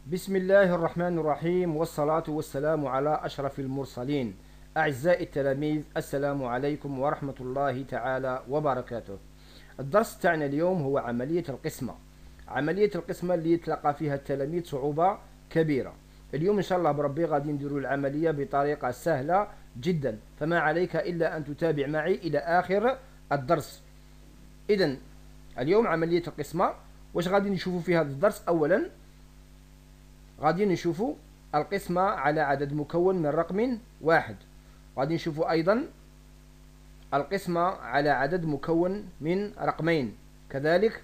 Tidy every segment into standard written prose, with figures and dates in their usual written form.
بسم الله الرحمن الرحيم، والصلاة والسلام على أشرف المرسلين. أعزائي التلاميذ، السلام عليكم ورحمة الله تعالى وبركاته. الدرس تاعنا اليوم هو عملية القسمة. عملية القسمة اللي يتلقى فيها التلاميذ صعوبة كبيرة. اليوم إن شاء الله بربي غادي نديروا العملية بطريقة سهلة جدا، فما عليك إلا أن تتابع معي إلى آخر الدرس. إذن اليوم عملية القسمة، واش غادي نشوفوا في هذا الدرس؟ أولا غادي نشوفوا القسمة على عدد مكون من رقم واحد. غادي نشوفوا أيضا القسمة على عدد مكون من رقمين، كذلك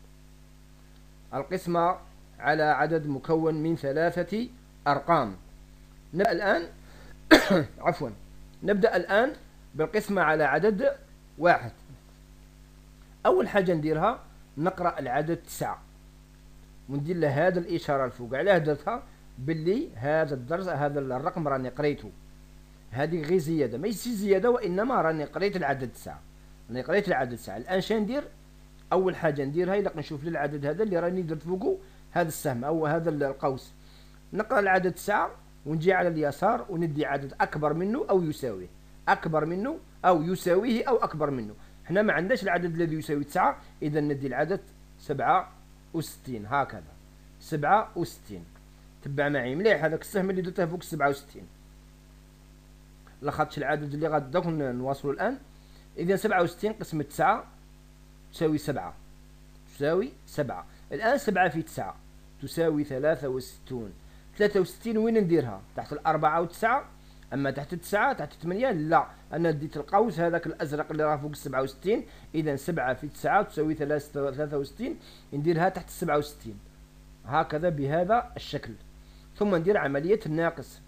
القسمة على عدد مكون من 3 أرقام. نبدأ الآن عفوا نبدأ الآن بالقسمة على عدد واحد. أول حاجة نديرها نقرأ العدد 9 وندير له هذا الإشارة الفوق. علاه درتها؟ باللي هذا الدرس هذا الرقم راني قريته، هذه غير زيادة، ماشي زيادة، وإنما راني قريت العدد 9. راني قريت العدد 9. الآن شا ندير؟ أول حاجة نديرها إلا نشوف للعدد هذا اللي راني درت فوقه هذا السهم أو هذا القوس، نقرأ العدد 9 ونجي على اليسار وندي عدد أكبر منه أو يساويه، أكبر منه أو يساويه أو أكبر منه. حنا ما عندناش العدد الذي يساوي 9، إذا ندي العدد 67 هكذا. 67. تبع معي مليح هذاك السهم اللي درته فوق 67، لاخاطش العدد اللي غادي دوك نواصلوا الآن. إذا 67 قسمة 9 تساوي 7، تساوي 7. الآن 7 في 9 تساوي 63. 63 وين نديرها؟ تحت الأربعة و9، أما تحت 9 تحت 8 لا، أنا ديت القوس هذاك الأزرق اللي راه فوق 67. إذا 7 في 9 تساوي 63، نديرها تحت 67 هكذا بهذا الشكل. ثم ندير عملية الناقص.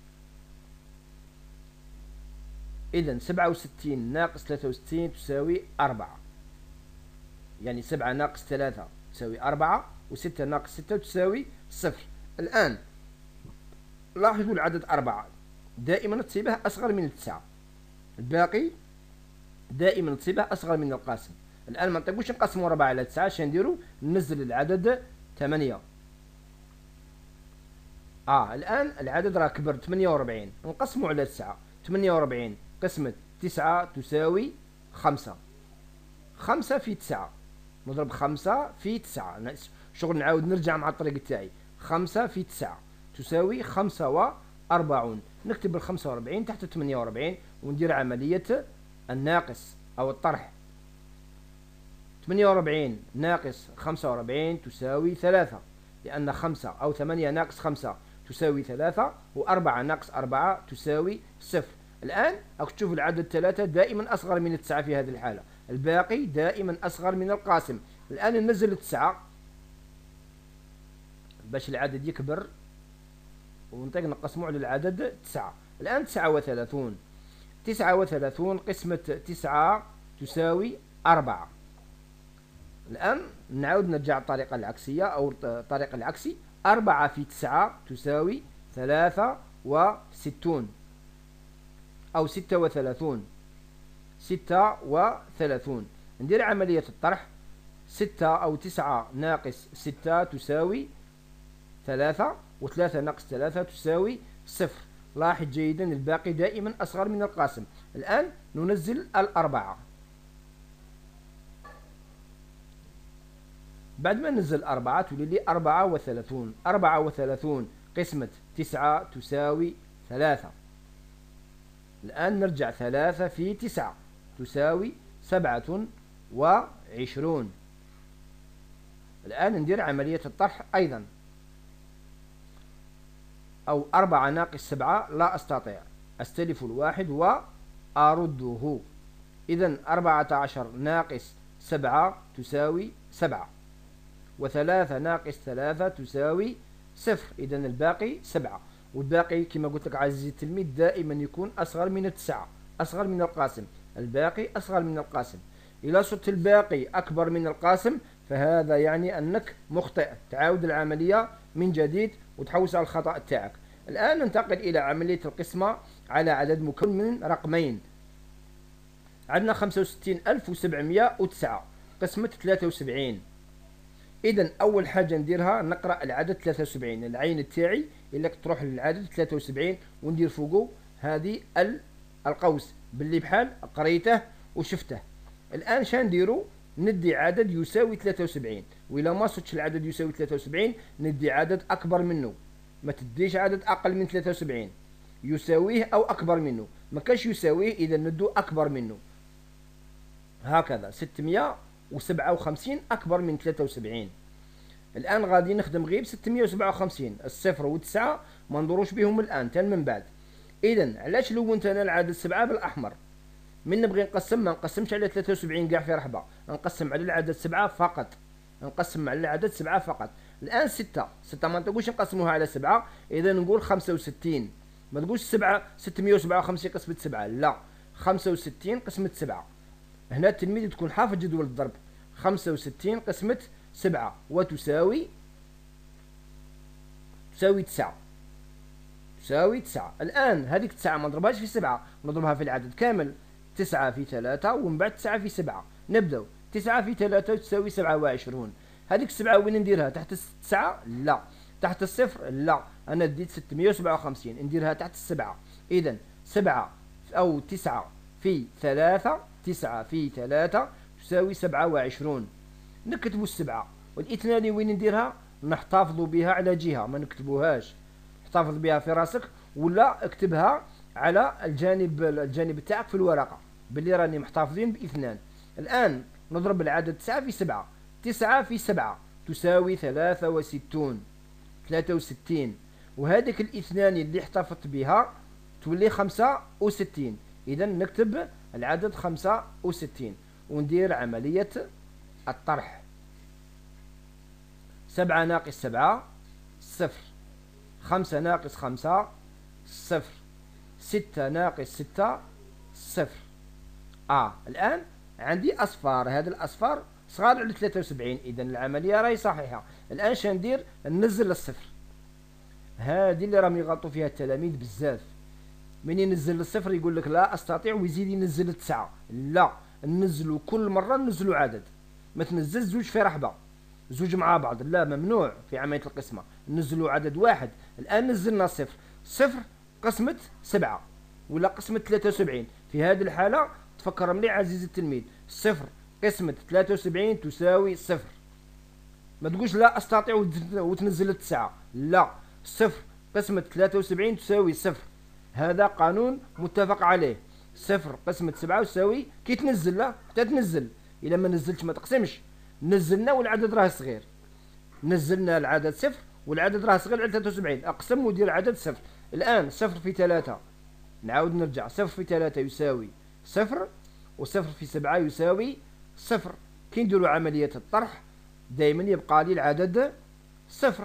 إذا 67 ناقص 63 تساوي 4، يعني 7 ناقص 3 تساوي 4، و6 ناقص 6 تساوي 0. الآن لاحظوا العدد 4 دائما تصيبه أصغر من 9، الباقي دائما تصيبه أصغر من القاسم. الآن ما نطيقوش نقسموا 4 على 9، اش نديروا؟ ننزل العدد 8. الآن العدد راه كبر 48، نقسموا على 9. 48 قسمة 9 تساوي 5. 5 في 9 نضرب 5 في 9، شغل نعاود نرجع مع الطريق تاعي. 5 في 9 تساوي 45. نكتب ال 45 تحت 48 وندير عملية الناقص أو الطرح. 48 ناقص 45 تساوي 3، لأن 5 أو 8 ناقص 5 تساوي 3، و4 ناقص 4 تساوي 0. الآن راك تشوف العدد 3 دائما أصغر من 9 في هذه الحالة، الباقي دائما أصغر من القاسم. الآن ننزل 9 باش العدد يكبر ونطيق نقسمه على العدد 9. الآن 39. 39 قسمة 9 تساوي 4. الآن نعاود نرجع الطريقة العكسية أو الطريق العكسي. 4 في 9 تساوي 63 أو 36. 36. ندير عملية الطرح. 6 أو 9 ناقص 6 تساوي 3، و3 ناقص 3 تساوي 0. لاحظ جيدا الباقي دائما أصغر من القاسم. الآن ننزل الأربعة. بعد ما ننزل 4 تولي لي 34. 34 قسمة 9 تساوي 3. الآن نرجع 3 في 9 تساوي 27. الآن ندير عملية الطرح أيضا. أو 4 ناقص 7 لا أستطيع، أستلف الواحد وأرده. إذا 14 ناقص 7 تساوي 7، و3 ناقص 3 تساوي 0. إذا الباقي 7، والباقي كما قلت لك عزيزي التلميذ دائما يكون أصغر من 9، أصغر من القاسم. الباقي أصغر من القاسم. إذا صرت الباقي أكبر من القاسم فهذا يعني أنك مخطئ، تعاود العملية من جديد وتحوس على الخطأ تاعك. الآن ننتقل إلى عملية القسمة على عدد مكون من رقمين. عندنا 65709 قسمة 73. إذا أول حاجة نديرها نقرأ العدد 73. العين تاعي إلا تروح للعدد 73 وندير فوقه هذه القوس باللي بحال قريته وشفته. الآن شنديرو؟ ندي عدد يساوي 73، وإلا ما صدتش العدد يساوي 73 ندي عدد أكبر منه. ما تديش عدد أقل من 73، يساويه أو أكبر منه. ما كانش يساويه إذا ندو أكبر منه. هكذا 657 أكبر من 73. الآن غادي نخدم غير 657. الصفر والتسعة ما ندوروش بهم الآن تال من بعد. إذا علاش لونت أنا العدد 7 بالأحمر؟ من نبغي نقسم ما نقسمش على 73 كاع في رحبة، نقسم على العدد 7 فقط. نقسم على العدد 7 فقط. الآن 6 ما نقولش نقسموها على 7، إذا نقول 65. ما تقولش 7 657 قسمة 7، لا، 65 قسمة 7. هنا التلميذ تكون حافظ جدول الضرب. 65 قسمة 7 وتساوي تساوي 9. تساوي 9. الآن هذيك 9 ما نضربهاش في 7، نضربها في العدد كامل. 9 في 3 ومن بعد 9 في 7. نبداو. 9 في 3 تساوي 27. هذيك 7 وين نديرها؟ تحت 9؟ لا. تحت الصفر؟ لا. أنا ديت 657 نديرها تحت 7. إذا 7 أو 9 في 3، 9 في 3 تساوي 27. نكتبوا 7. والاثنان وين نديرها؟ نحتفظوا بها على جهة، ما نكتبوهاش. احتفظ بها في راسك ولا اكتبها على الجانب تاعك في الورقة باللي راني محتفظين باثنان. الآن نضرب العدد 9 في 7. 9 في 7 تساوي 63. وهذيك الاثنان اللي احتفظت بها تولي 65. إذا نكتب العدد 65 وندير عملية الطرح. 7 ناقص 7 صفر. 5 ناقص 5 صفر. 6 ناقص 6 صفر. الآن عندي أصفار، هذه الأصفار صغار على 73، إذا العملية راهي صحيحة. الآن شندير؟ ننزل الصفر. هذه اللي راهم يغلطوا فيها التلاميذ بزاف. من ينزل الصفر يقول لك لا أستطيع ويزيد ينزل 9. لا، ننزلوا كل مرة ننزلوا عدد. ما تنزل زوج في رحبة، زوج مع بعض، لا، ممنوع في عملية القسمة. ننزلوا عدد واحد. الآن نزلنا صفر. صفر قسمة 7 ولا قسمة 73. في هذه الحالة تفكر مليح عزيزي التلميذ، صفر قسمة 73 تساوي صفر. ما تقولش لا أستطيع وتنزل 9، لا، صفر قسمة 73 تساوي صفر. هذا قانون متفق عليه. صفر قسمة 7 تساوي كي تنزل، لا تنزل. إذا ما نزلتش ما تقسمش. نزلنا والعدد راه صغير. نزلنا العدد صفر والعدد راه صغير على 73، أقسم ودير عدد صفر. الآن صفر في 3، نعاود نرجع، صفر في 3 يساوي صفر، وصفر في 7 يساوي صفر. كي نديروا عملية الطرح دائما يبقى لي العدد صفر.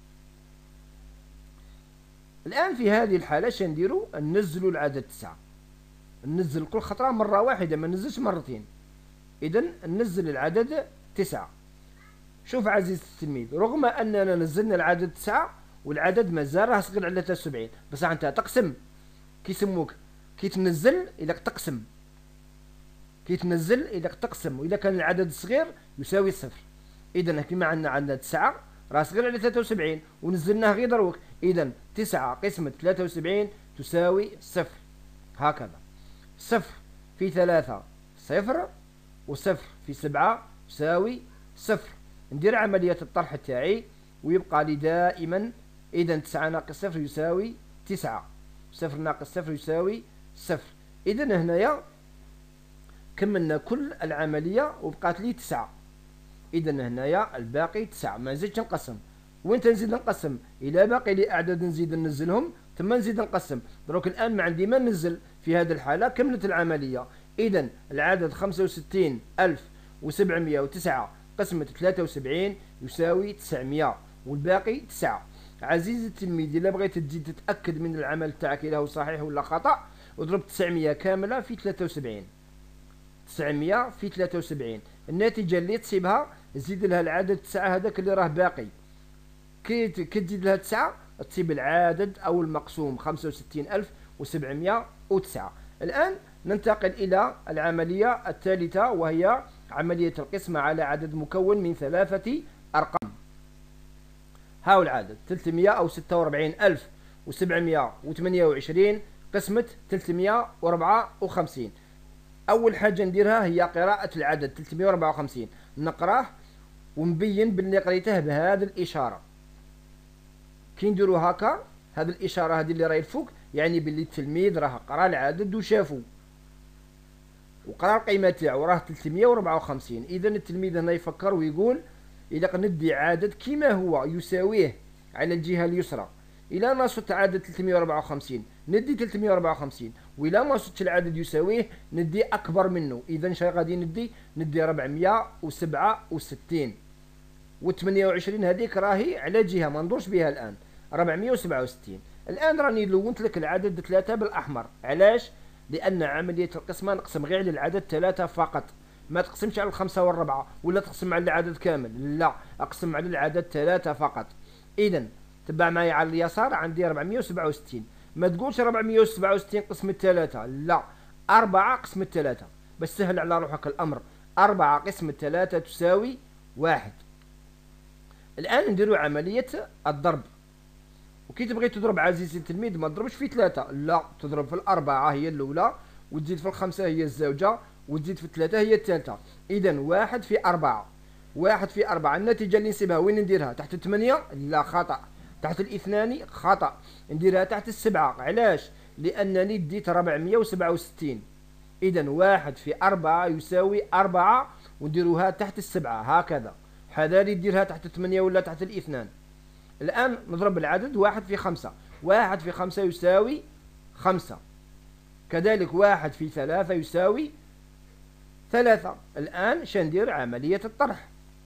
الآن في هذه الحالة شنديروا؟ ننزلوا العدد 9. ننزل كل خطرة مرة واحدة، ما ننزلش مرتين. إذا ننزل العدد 9. شوف عزيزي التلميذ، رغم أننا نزلنا العدد 9 والعدد مازال راه صغير على 73، بس أنت تقسم. كي يسموك كي تنزل إذا تقسم. كي تنزل إذا تقسم، وإذا كان العدد صغير يساوي صفر. إذا كما عندنا 9 راه صغير على 73 ونزلناه غير دروك. إذا 9 قسمة 73 تساوي صفر. هكذا. صفر في 3 صفر، وصفر في 7 تساوي صفر. ندير عملية الطرح تاعي ويبقى لي دائما. إذا 9 ناقص صفر يساوي 9. صفر ناقص صفر يساوي صفر. إذا هنايا كملنا كل العملية وبقات لي 9. إذا هنايا الباقي 9، ما نزيدش نقسم. وين تنزيد نقسم؟ إلا باقي لي أعداد نزيد ننزلهم ثم نزيد نقسم. دروك الآن ما عندي ما ننزل. في هذه الحالة كملت العملية. إذا العدد 65709 قسمة 73 يساوي 900 والباقي 9. عزيزي التلميذ، إلا بغيت تزيد تتأكد من العمل تاعك إذا هو صحيح ولا خطأ، اضرب 900 كاملة في 73. 900 في 73 الناتجة اللي تصيبها زيد لها العدد 9 هذاك اللي راه باقي. كي تزيد لها 9 تصيب العدد أو المقسوم 65709. الآن ننتقل إلى العملية الثالثة، وهي عملية القسمة على عدد مكون من 3 أرقام. هاو العدد 346,728 قسمة 354. أول حاجة نديرها هي قراءة العدد 354، نقراه ونبين باللي قريته بهذه الإشارة. كي نديرو هكا هذه الإشارة هذه اللي راهي الفوق يعني باللي التلميذ راه قرا العدد وشافو وقرا القيمة تاعو راه 354. إذا التلميذ هنا يفكر ويقول إذا ندي عدد كما هو يساويه على الجهة اليسرى، إلى ما صدت عدد 354 ندي 354، وإلى ما صدت العدد يساويه ندي أكبر منه. إذا شنو غادي ندي 467 و28 هذيك راهي على جهة ما ندورش بها الآن 467. الآن راني لونت لك العدد 3 بالأحمر. علاش؟ لأن عملية القسمة نقسم غير على العدد 3 فقط، ما تقسمش على الخمسة والربعة ولا تقسم على العدد كامل، لا أقسم على العدد 3 فقط. إذا تبع معي على اليسار عندي 467. ما تقولش 467 قسمة 3، لا 4 قسمة 3 بس سهل على روحك الأمر. 4 قسمة 3 تساوي 1. الآن نديرو عملية الضرب. وكي تبغي تضرب عزيزي التلميذ ما تضربش في 3، لا تضرب في الأربعة هي الأولى، وتزيد في الخمسة هي الزوجة، وتزيد في 3 هي الثالثة. إذا 1 في 4. 1 في 4 النتيجة اللي نسيبها وين نديرها؟ تحت 8؟ لا خطأ. تحت الاثنان؟ خطأ. نديرها تحت السبعة. علاش؟ لأنني ديت 467. إذا 1 في 4 يساوي 4 ونديروها تحت السبعة هكذا. حذاري ديرها تحت 8 ولا تحت الاثنان. الآن نضرب العدد 1 في 5. 1 في 5 يساوي 5. كذلك 1 في 3 يساوي 3. الآن شندير عملية الطرح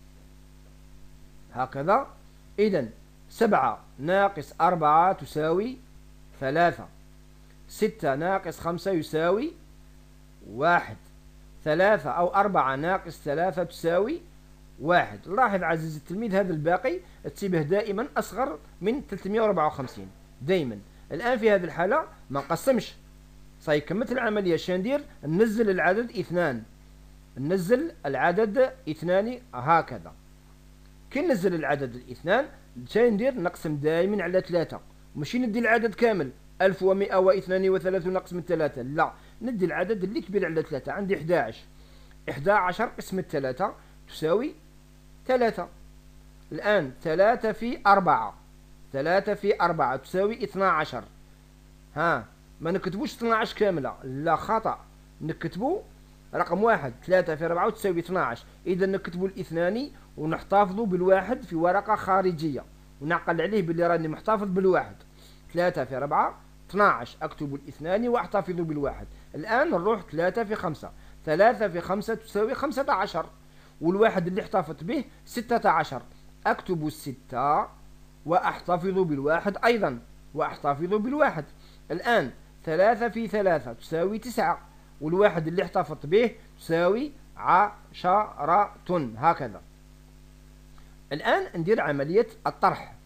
هكذا. إذا 7 ناقص 4 تساوي 3. 6 ناقص 5 يساوي 1. 3 أو 4 ناقص 3 تساوي 1. لاحظ عزيزي التلميذ هذا الباقي تسيبه دائما أصغر من 354 دائما. الآن في هذه الحالة ما نقسمش، صاي كملت العملية. شندير ننزل العدد 2. ننزل العدد 2 هكذا. كي ننزل العدد الاثنان شندير نقسم دائما على 3. ماشي ندي العدد كامل 1132 نقسم 3، لا ندي العدد اللي كبير على 3. عندي 11. 11 قسم 3 تساوي 3. الآن 3 في 4. 3 في 4 تساوي 12. ها ما نكتبوش 12 كاملة، لا خطأ. نكتبو رقم 1. 3 في 4 تساوي 12. إذا نكتبو الاثنان ونحتفظوا بالواحد في ورقة خارجية ونعقل عليه باللي راني محتفظ بالواحد. 3 في 4 12. أكتب الاثنان وأحتفظ بالواحد. الآن نروح 3 في 5. 3 في 5 تساوي 15. والواحد اللي احتفظت به 16. أكتب 6 وأحتفظ بالواحد أيضا وأحتفظ بالواحد. الآن 3 في 3 تساوي 9. والواحد اللي احتفظت به تساوي 10 هكذا. الآن ندير عملية الطرح.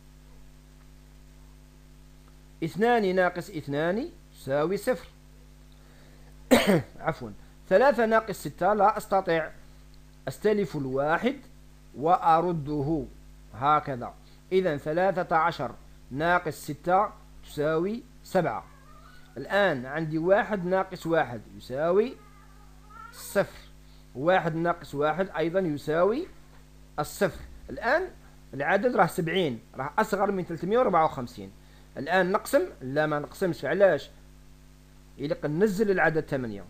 2 ناقص 2 تساوي 0. عفوا 3 ناقص 6 لا أستطيع، أستلف الواحد وأرده هكذا. إذا 13 ناقص 6 تساوي 7. الآن عندي 1 ناقص 1 يساوي 0. 1 ناقص 1 أيضا يساوي 0. الآن العدد راه 70، راه أصغر من 354. الآن نقسم؟ لا ما نقسمش. علاش؟ إلا ننزل العدد 8.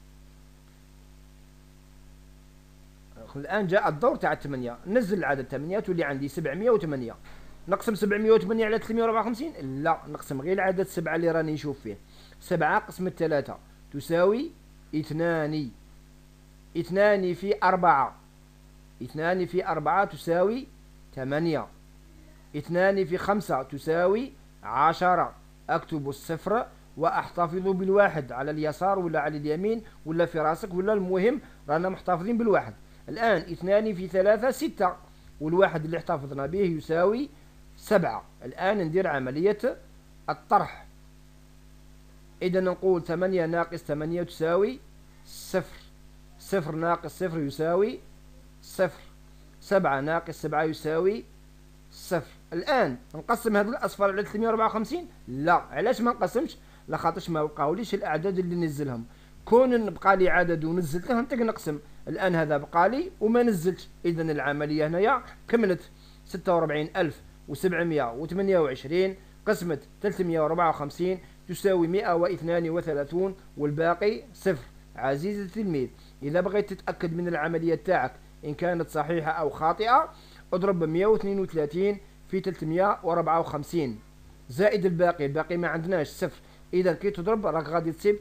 الآن جاء الدور تاع 8، نزل العدد 8 تولي عندي 708. نقسم 708 على 354؟ لا نقسم غير العدد 7 اللي راني نشوف فيه. 7 قسم 3 تساوي 2. 2 في 4. 2 في 4 تساوي 8. 2 في 5 تساوي 10. أكتب الصفر وأحتفظ بالواحد على اليسار ولا على اليمين ولا في راسك ولا، المهم رانا محتفظين بالواحد. الآن 2 في 3 6. والواحد اللي احتفظنا به يساوي 7. الآن ندير عملية الطرح. إذا نقول 8 ناقص 8 تساوي 0. 0 ناقص 0 يساوي 0. 7 ناقص 7 يساوي 0. الآن نقسم هذا الأصفار على 354؟ لا. علاش ما نقسمش؟ لخاطرش ما بقاوليش الأعداد اللي نزلهم. كون نبقى لي عدد ونزلته نعطيك نقسم. الآن هذا بقى لي وما نزلتش، إذا العملية هنايا كملت. 46728 قسمة 354 تساوي 132 والباقي 0. عزيزي التلميذ، إذا بغيت تتأكد من العملية تاعك إن كانت صحيحة أو خاطئة، اضرب 132 في 354 زائد الباقي ما عندناش 0. إذا كي تضرب راك غادي تصيب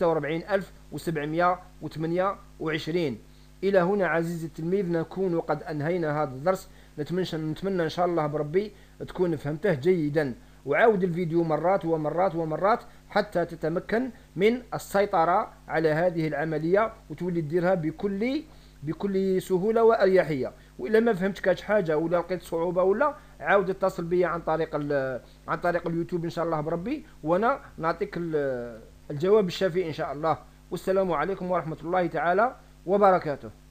46728. إلى هنا عزيزي التلميذ نكون قد أنهينا هذا الدرس. نتمنى إن شاء الله بربي تكون فهمته جيدا، وعاود الفيديو مرات ومرات ومرات حتى تتمكن من السيطرة على هذه العملية وتولي تديرها بكل سهولة وأريحية. وإلا ما فهمت كاش حاجة ولا لقيت صعوبة ولا عاود اتصل بي عن طريق اليوتيوب إن شاء الله بربي، وأنا نعطيك الجواب الشافي إن شاء الله. والسلام عليكم ورحمة الله تعالى وبركاته.